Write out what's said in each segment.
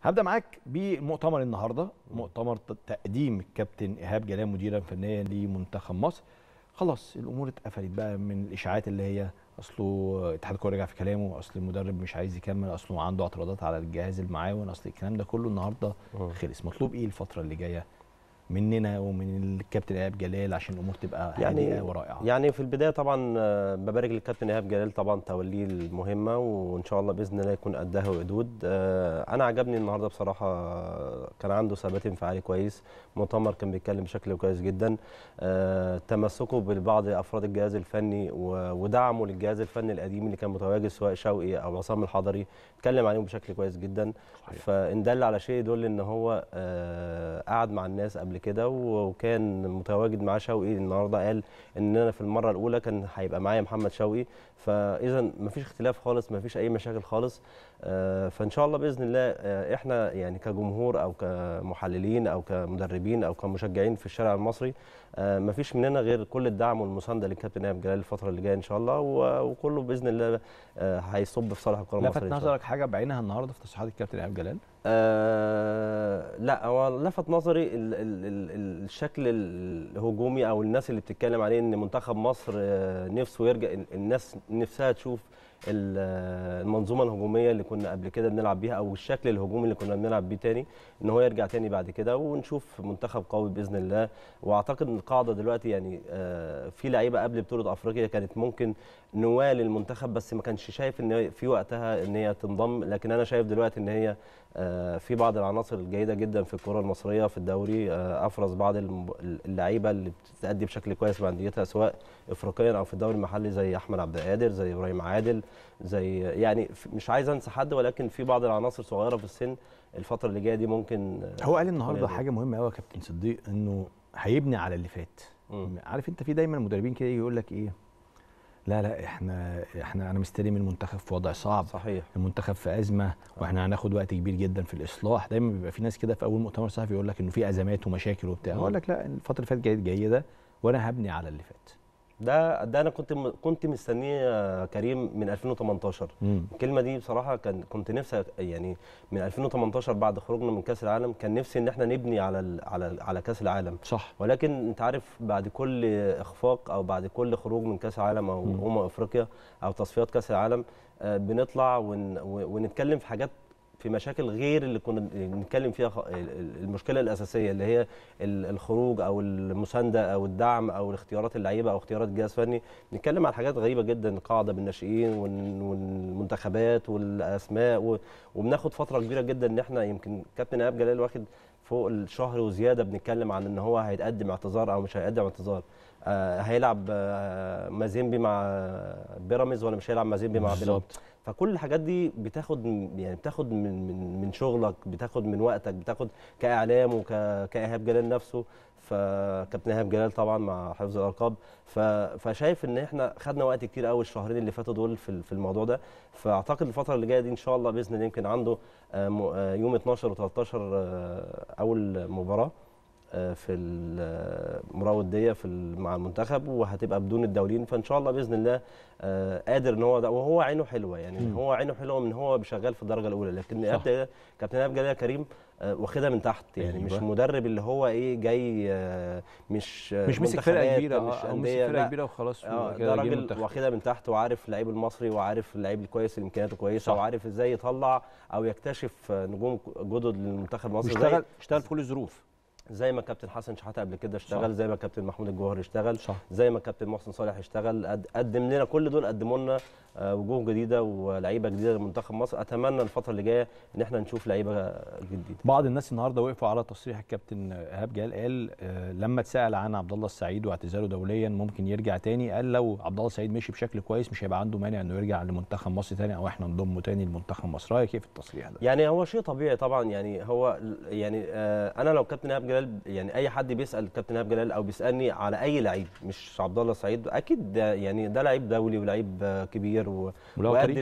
هبدا معاك بمؤتمر النهارده، مؤتمر تقديم الكابتن ايهاب جلال مديرا فنيا لمنتخب مصر. خلاص الامور اتقفلت بقى من الاشاعات اللي هي اصله اتحاد الكوره رجع في كلامه، اصل المدرب مش عايز يكمل، اصله عنده اعتراضات على الجهاز المعاون، اصل الكلام ده كله النهارده خلص. مطلوب ايه الفتره اللي جايه مننا ومن الكابتن ايهاب جلال عشان الامور تبقى هادئه ورائعه؟ يعني في البدايه طبعا ببارك للكابتن ايهاب جلال طبعا توليه المهمه، وان شاء الله باذن الله يكون قدها وقدود. انا عجبني النهارده بصراحه، كان عنده ثبات انفعالي كويس، مؤتمر كان بيتكلم بشكل كويس جدا، تمسكه ببعض افراد الجهاز الفني ودعمه للجهاز الفني القديم اللي كان متواجد سواء شوقي او عصام الحضري، اتكلم عليهم بشكل كويس جدا. صحيح. فان دل على شيء يدل ان هو قعد مع الناس قبل كده، وكان متواجد مع شوقي. النهارده قال ان انا في المره الاولى كان هيبقى معايا محمد شوقي، فاذا مفيش اختلاف خالص، مفيش اي مشاكل خالص. فان شاء الله باذن الله احنا يعني كجمهور او كمحللين او كمدربين او كمشجعين في الشارع المصري مفيش مننا غير كل الدعم والمسانده للكابتن ايهاب جلال الفتره اللي جايه ان شاء الله، وكله باذن الله هيصب في صالح الكره المصريه. لفت نظرك حاجه بعينها النهارده في تصريحات الكابتن ايهاب جلال؟ لا، هو لفت نظري الشكل الهجومي او الناس اللي بتتكلم عليه ان منتخب مصر نفسه يرجع، الناس نفسها تشوف المنظومه الهجوميه اللي كنا قبل كده بنلعب بيها، او الشكل الهجومي اللي كنا بنلعب بيه تاني، ان هو يرجع تاني بعد كده ونشوف منتخب قوي باذن الله. واعتقد ان القاعده دلوقتي يعني في لعيبه قبل بطوله افريقيا كانت ممكن نوال المنتخب، بس ما كانش شايف ان في وقتها ان هي تنضم، لكن انا شايف دلوقتي ان هي في بعض العناصر الجيده جدا في الكره المصريه في الدوري، افرز بعض اللعيبه اللي بتأدي بشكل كويس مع انديتها سواء افريقيا او في الدوري المحلي، زي احمد عبد القادر، زي ابراهيم عادل، زي يعني مش عايز انسى حد، ولكن في بعض العناصر صغيره في السن الفتره اللي جايه دي ممكن. هو قال النهارده حاجه مهمه قوي يا كابتن صديق، انه هيبني على اللي فات. عارف انت في دايما المدربين كده يقول لك ايه، لا انا مستلم المنتخب في وضع صعب. صحيح. المنتخب في ازمه واحنا هناخد وقت كبير جدا في الاصلاح. دايما بيبقى في ناس كده في اول مؤتمر صحفي يقول لك انه في ازمات ومشاكل وبتاع، اقول لك لا، الفتره اللي فاتت جايه جيده وانا هبني على اللي فات. ده انا كنت مستنيه كريم من 2018. الكلمه دي بصراحه كنت نفسي يعني من 2018 بعد خروجنا من كاس العالم كان نفسي ان احنا نبني على كاس العالم. صح. ولكن انت عارف بعد كل اخفاق او بعد كل خروج من كاس العالم او افريقيا او تصفيات كاس العالم بنطلع ونتكلم في حاجات، في مشاكل غير اللي كنا بنتكلم فيها، المشكله الاساسيه اللي هي الخروج او المسانده او الدعم او اختيارات اللعيبه او اختيارات الجهاز الفني. نتكلم عن حاجات غريبه جدا، القاعده بالناشئين والمنتخبات والاسماء، وبناخد فتره كبيره جدا ان احنا يمكن كابتن ايهاب جلال واخد فوق الشهر وزياده بنتكلم عن ان هو هيتقدم اعتذار او مش هيقدم اعتذار، هيلعب مازيمبي مع بيراميدز ولا مش هيلعب مازيمبي مع بيراميدز. فكل الحاجات دي بتاخد من شغلك، بتاخد من وقتك، بتاخد كاعلام وكايهاب جلال نفسه. فكابتن ايهاب جلال طبعا مع حفظ الالقاب، فشايف ان احنا خدنا وقت كتير قوي الشهرين اللي فاتوا دول في الموضوع ده. فاعتقد الفتره اللي جايه دي ان شاء الله باذن الله يمكن عنده يوم 12 و13 اول مباراه في المباراه الوديه مع المنتخب، وهتبقى بدون الدوليين. فان شاء الله باذن الله قادر ان هو ده، وهو عينه حلوه يعني هو عينه حلوه من هو شغال في الدرجه الاولى. لكن كابتن ايهاب جلال كريم واخدها من تحت يعني. أيوة. مش مدرب اللي هو ايه جاي مش مسك فرقه كبيره، مش او مسك فرقه كبيره وخلاص. ده راجل واخدها من تحت، وعارف اللعيب المصري، وعارف اللعيب الكويس اللي امكانياته كويسه، وعارف ازاي يطلع او يكتشف نجوم جدد للمنتخب المصري. اشتغل في كل الظروف، زي ما كابتن حسن شحاته قبل كده اشتغل. صح. زي ما كابتن محمود الجوهري اشتغل. صح. زي ما كابتن محسن صالح اشتغل. قدم لنا كل دول، قدموا لنا وجوه جديده ولعيبه جديده لمنتخب مصر. اتمنى الفتره اللي جايه ان احنا نشوف لعيبه جديده. بعض الناس النهارده وقفوا على تصريح الكابتن ايهاب جلال، قال لما اتسال عن عبد الله السعيد واعتزاله دوليا ممكن يرجع تاني، قال لو عبد الله السعيد مشي بشكل كويس مش هيبقى عنده مانع انه يرجع لمنتخب مصر تاني، او احنا نضمه تاني لمنتخب مصر. رايك ايه في التصريح ده؟ يعني هو شيء طبيعي طبعا، يعني هو يعني انا لو كابتن ايهاب جلال، يعني اي حد بيسال كابتن ايهاب جلال او بيسالني على اي لعيب مش عبد الله السعيد، اكيد يعني ده لعيب دولي ولعيب كبير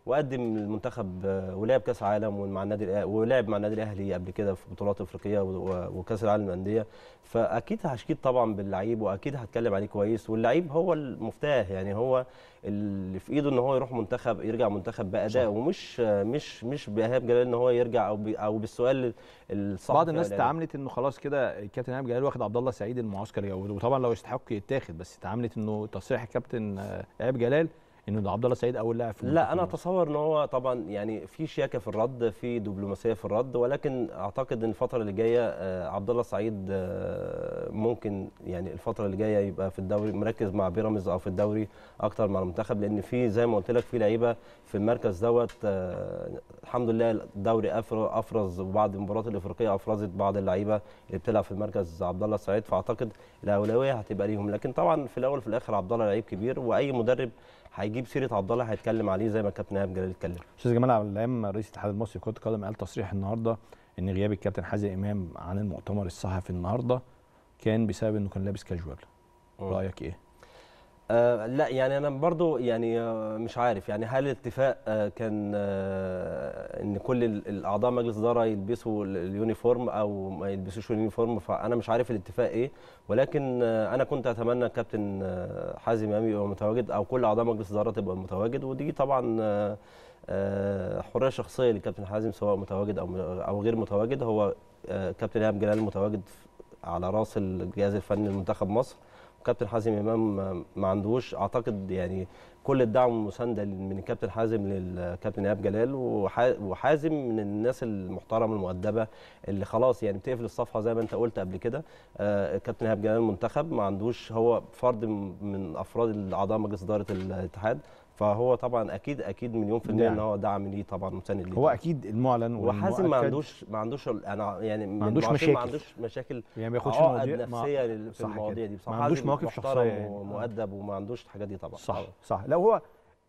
وقدم المنتخب ولعب كاس عالم مع النادي ولعب مع النادي الاهلي قبل كده في بطولات افريقيه وكاس العالم للانديه. فاكيد هشكيد طبعا باللعيب، واكيد هتكلم عليه كويس، واللعيب هو المفتاح، يعني هو اللي في ايده ان هو يروح منتخب، يرجع منتخب باداء، ومش مش بايهاب جلال ان هو يرجع او بالسؤال الصحفي. بعض الناس تعاملت انه خلاص كده الكابتن ايهاب جلال واخد عبد الله السعيد المعسكري، وطبعا لو يستحق يتاخد، بس تعاملت انه تصريح الكابتن ايهاب جلال انه ده عبد الله السعيد اول لاعب في لا، انا اتصور ان هو طبعا يعني في شياكه في الرد، في دبلوماسيه في الرد، ولكن اعتقد ان الفتره اللي جايه عبد الله السعيد ممكن يعني الفتره اللي جايه يبقى في الدوري مركز مع بيراميدز او في الدوري اكتر مع المنتخب، لان في زي ما قلت لك في لعيبه في المركز دوت. الحمد لله الدوري افرز، وبعد المباريات الافريقيه افرزت بعض اللعيبه اللي بتلعب في المركز عبد الله السعيد، فاعتقد الاولويه هتبقى ليهم. لكن طبعا في الاول وفي الاخر عبد الله لعيب كبير، واي مدرب هيجيب سيره عبد الله هيتكلم عليه زي ما الكابتن ايهاب جلال اتكلم. استاذ جمال عبد العلام رئيس الاتحاد المصري لكره القدم قال تصريح النهارده ان غياب الكابتن حازم امام عن المؤتمر الصحفي النهارده كان بسبب انه كان لابس كاجوال. رايك ايه؟ لا يعني انا برضو يعني مش عارف يعني هل الاتفاق كان ان كل الاعضاء مجلس الاداره يلبسوا اليونيفورم او ما يلبسوش اليونيفورم، فانا مش عارف الاتفاق ايه، ولكن انا كنت اتمنى كابتن حازم امام يبقى متواجد، او كل اعضاء مجلس الاداره تبقى متواجد، ودي طبعا حريه شخصيه للكابتن حازم سواء متواجد او غير متواجد. هو كابتن ايهاب جلال متواجد على راس الجهاز الفني لمنتخب مصر، كابتن حازم امام ما عندوش اعتقد يعني كل الدعم والمسانده من الكابتن حازم للكابتن ايهاب جلال، وحازم من الناس المحترمه المؤدبه اللي خلاص يعني بتقفل الصفحه زي ما انت قلت قبل كده. الكابتن ايهاب جلال المنتخب ما عندوش، هو فرد من افراد اعضاء مجلس اداره الاتحاد، فهو طبعا اكيد مليون في المية ان هو دعم ليه طبعا مساند ليه. هو اكيد المعلن وحازم ما عندوش انا يعني ما عندوش مشاكل، ما عندوش مشاكل يعني ما ياخدش مواضيع نفسيه في المواضيع دي بصراحه، ما عندوش مواقف شخصيه يعني. ومؤدب وما عندوش الحاجات دي طبعا. صح. لا هو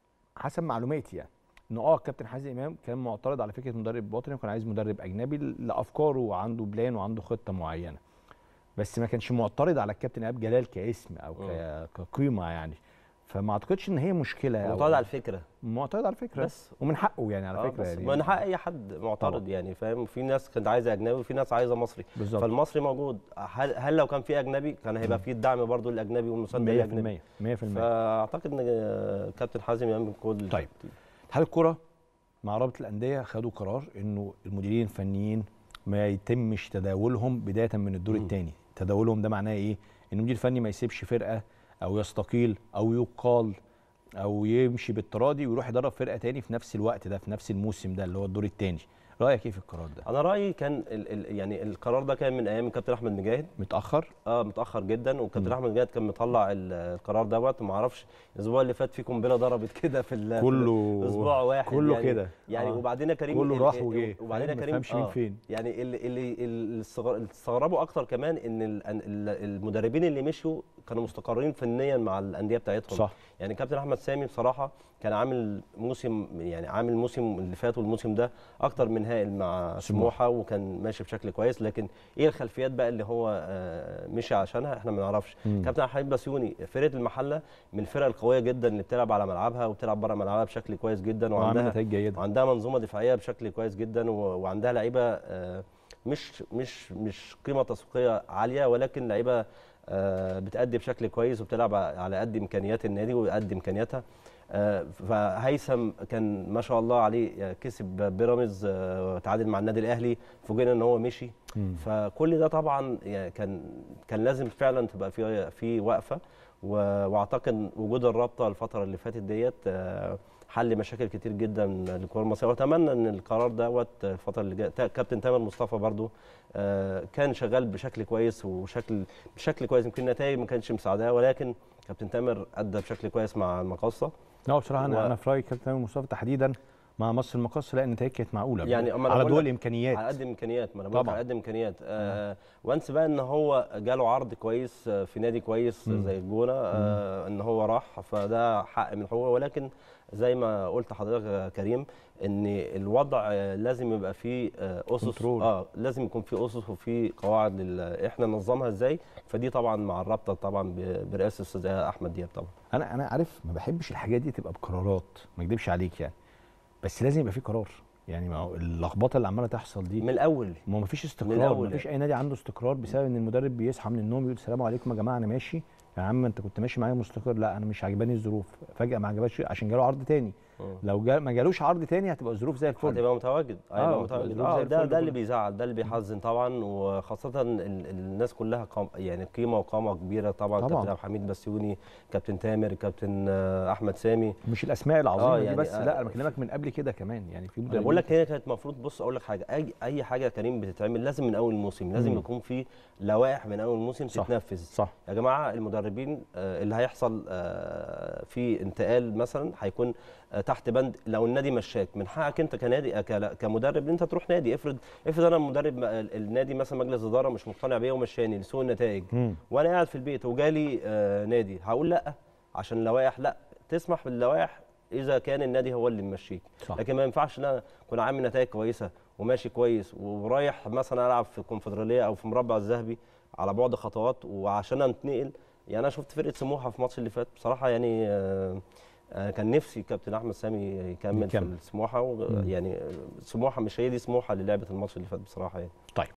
حسب معلوماتي يعني انه الكابتن حازم امام كان معترض على فكره مدرب وطني، وكان عايز مدرب اجنبي لافكاره وعنده بلان وعنده خطه معينه، بس ما كانش معترض على الكابتن ايهاب جلال كاسم او كقيمه يعني. فما اعتقدش ان هي مشكله، معترض على الفكره، معترض على الفكره بس، ومن حقه يعني على فكره يعني من حق اي حد معترض طبعا. يعني فاهم، في ناس كانت عايزه اجنبي وفي ناس عايزه مصري بالزبط. فالمصري موجود، هل لو كان في اجنبي كان هيبقى في الدعم برضو للاجنبي والمسانده للاجنبي 100%. فاعتقد ان كابتن حازم يعمل كل. طيب اتحاد الكره مع رابطه الانديه خدوا قرار انه المديرين الفنيين ما يتمش تداولهم بدايه من الدور الثاني. تداولهم ده معناه ايه؟ ان المدير الفني ما يسيبش فرقه او يستقيل او يقال او يمشي بالتراضي ويروح يدرب فرقه تاني في نفس الوقت ده، في نفس الموسم ده اللي هو الدور الثاني. رايك ايه في القرار ده؟ انا رايي كان يعني القرار ده كان من ايام الكابتن احمد مجاهد. متاخر؟ متاخر جدا، والكابتن احمد مجاهد كان مطلع القرار دوت، وما اعرفش الاسبوع اللي فات في قنبله ضربت كده في كله اسبوع واحد كله يعني كده يعني وبعدين يا كريم كله راح وجه، وبعدين يا كريم مين فين يعني اللي استغربوا اكتر كمان ان المدربين اللي مشوا كانوا مستقرين فنيا مع الانديه بتاعتهم. صح. يعني كابتن احمد سامي بصراحه كان عامل موسم، يعني عامل الموسم اللي فات والموسم ده اكتر من هائل مع سموحه، وكان ماشي بشكل كويس، لكن ايه الخلفيات بقى اللي هو مشي عشانها احنا ما نعرفش. كابتن حبيب بسيوني فرقه المحله من الفرق القويه جدا اللي بتلعب على ملعبها وبتلعب بره ملعبها بشكل كويس جدا، وعندها منظومه دفاعيه بشكل كويس جدا، وعندها لعيبه مش قيمه تسويقيه عاليه، ولكن لعيبه بتأدي بشكل كويس وبتلعب على قد امكانيات النادي وقد امكانياتها. فهيثم كان ما شاء الله عليه كسب بيراميدز، تعادل مع النادي الاهلي، فوجئنا ان هو مشي. فكل ده طبعا يعني كان لازم فعلا تبقى في وقفه، واعتقد وجود الرابطه الفتره اللي فاتت ديت حل مشاكل كتير جدا للكره المصريه، واتمنى ان القرار دوت الفتره اللي جايه. كابتن تامر مصطفى برضو كان شغال بشكل كويس بشكل كويس، يمكن النتائج ما كانتش مساعداه، ولكن كابتن تامر ادى بشكل كويس مع المقاصه. لا بصراحه انا في رايي كابتن تامر مصطفى تحديدا مع مصر المقاصه، لا النتائج كانت معقوله يعني على ضوء الامكانيات، على قد الامكانيات، ما انا بقول على قد الامكانيات. وانس بقى ان هو جاله عرض كويس في نادي كويس زي الجونه، ان هو راح، فده حق من حقوقه، ولكن زي ما قلت حضرتك يا كريم ان الوضع لازم يبقى فيه اسس، لازم يكون فيه اسس وفيه قواعد احنا ننظمها ازاي، فدي طبعا مع الرابطه طبعا برئاسه الاستاذ احمد دياب. طبعا انا عارف ما بحبش الحاجات دي تبقى بقرارات، ما اكذبش عليك يعني، بس لازم يبقى في قرار. يعني ما هو اللخبطه اللي عماله تحصل دي من الاول. ما فيش من استقرار، الأول ما فيش اي نادي عنده استقرار بسبب ان المدرب بيصحى من النوم يقول السلام عليكم يا جماعه انا ماشي. يا عم انت كنت ماشي معايا مستقر، لا انا مش عاجباني الظروف، فجاه ما عجبكش عشان جاله عرض تاني. لو ما جالوش عرض تاني هتبقى الظروف زي الفل. هتبقى متواجد، هيبقى هتبقى متواجد. الظروف زي ده الفل اللي كله. بيزعل، ده اللي بيحزن طبعا، وخاصه الناس كلها يعني قيمه وقامه كبيره طبعا. طبعا. كابتن عبد الحميد بسيوني، كابتن تامر، كابتن احمد سامي. مش الاسماء العظيمه دي يعني بس، لا انا بكلمك من قبل كده كمان، يعني في انا مدربين بقول لك هي كانت المفروض. بص اقول لك حاجه، اي حاجه يا كريم بتتعمل لازم من اول الموسم، لازم يكون في لوائح من اول الموسم صح. تتنفذ. صح. يا جماعه المدربين اللي هيحصل في انتقال مثلا هيكون تحت بند، لو النادي مشاك من حقك انت كنادي كمدرب ان انت تروح نادي. افرض انا مدرب النادي مثلا مجلس اداره مش مقتنع بيا ومشاني لسوء النتائج، وانا قاعد في البيت وجالي نادي، هقول لا عشان اللوائح؟ لا، تسمح باللوائح اذا كان النادي هو اللي ممشيك. لكن ما ينفعش ان انا اكون عامل نتائج كويسه وماشي كويس ورايح مثلا العب في الكونفدراليه او في مربع الذهبي على بعد خطوات وعشان انتقل. يعني انا شفت فرقه سموحه في الماتش اللي فات بصراحه، يعني كان نفسي كابتن احمد سامي يكمل في سموحه. يعني سموحه مش هي دي سموحه اللي لعبت الماتش اللي فات بصراحه يعني. طيب